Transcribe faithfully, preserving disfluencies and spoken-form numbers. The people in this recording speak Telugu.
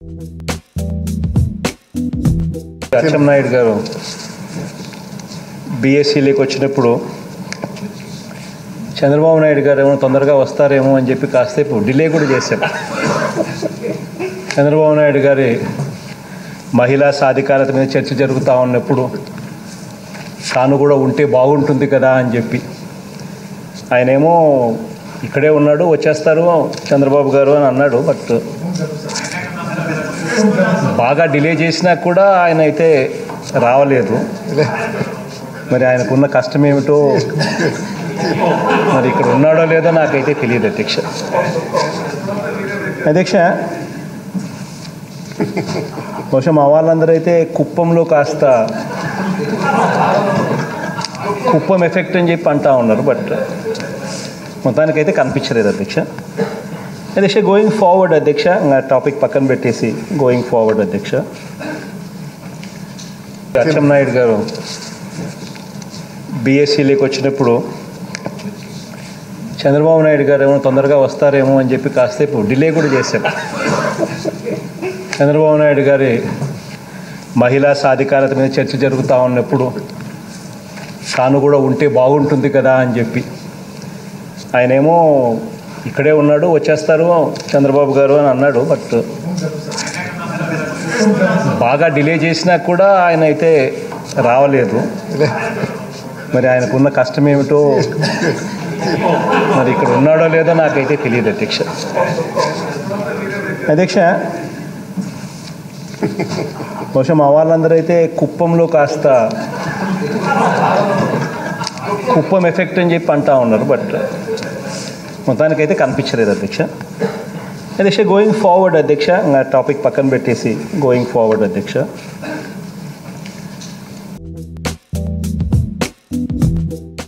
అచ్చెన్నాయుడు గారు బీఎస్సీలోకి వచ్చినప్పుడు చంద్రబాబు నాయుడు గారు ఏమో తొందరగా వస్తారేమో అని చెప్పి కాసేపు డిలే కూడా చేశారు. చంద్రబాబు నాయుడు గారి మహిళా సాధికారత మీద చర్చ జరుగుతూ ఉన్నప్పుడు తాను కూడా ఉంటే బాగుంటుంది కదా అని చెప్పి ఆయనేమో ఇక్కడే ఉన్నాడు, వచ్చేస్తారు చంద్రబాబు గారు అని అన్నాడు. బట్ బాగా డిలే చేసినా కూడా ఆయన అయితే రావలేదు. మరి ఆయనకున్న కష్టం ఏమిటో మరి ఇక్కడ ఉన్నాడో లేదో నాకైతే తెలియదు అధ్యక్ష. అధ్యక్ష, బహుశా మా వాళ్ళందరూ అయితే కుప్పంలో కాస్త కుప్పం ఎఫెక్ట్ అని చెప్పి అంటూ ఉన్నారు. బట్ మొత్తానికైతే కనిపించలేదు అధ్యక్ష. అధ్యక్ష, గోయింగ్ ఫార్వర్డ్ అధ్యక్ష, నా టాపిక్ పక్కన పెట్టేసి గోయింగ్ ఫార్వర్డ్ అధ్యక్ష, అచ్చెన్నాయుడు గారు బీఎస్సీలోకి వచ్చినప్పుడు చంద్రబాబు నాయుడు గారు ఏమో తొందరగా వస్తారేమో అని చెప్పి కాసేపు డిలే కూడా చేశారు. చంద్రబాబు నాయుడు గారి మహిళా సాధికారత మీద చర్చ జరుగుతూ ఉన్నప్పుడు తాను కూడా ఉంటే బాగుంటుంది కదా అని చెప్పి ఆయనేమో ఇక్కడే ఉన్నాడు, వచ్చేస్తారు చంద్రబాబు గారు అని అన్నాడు. బట్ బాగా డిలే చేసినా కూడా ఆయన అయితే రావలేదు. మరి ఆయనకున్న కష్టం ఏమిటో మరి ఇక్కడ ఉన్నాడో లేదో నాకైతే తెలియదు అధ్యక్ష. అధ్యక్ష, బహుశా మా వాళ్ళందరూ అయితే కుప్పంలో కాస్త కుప్పం ఎఫెక్ట్ అని చెప్పి అంటూ ఉన్నారు. బట్ మొత్తానికైతే కనిపించలేదు అధ్యక్ష. అధ్యక్ష, గోయింగ్ ఫార్వర్డ్ అధ్యక్ష, నా టాపిక్ పక్కన పెట్టేసి గోయింగ్ ఫార్వర్డ్ అధ్యక్ష.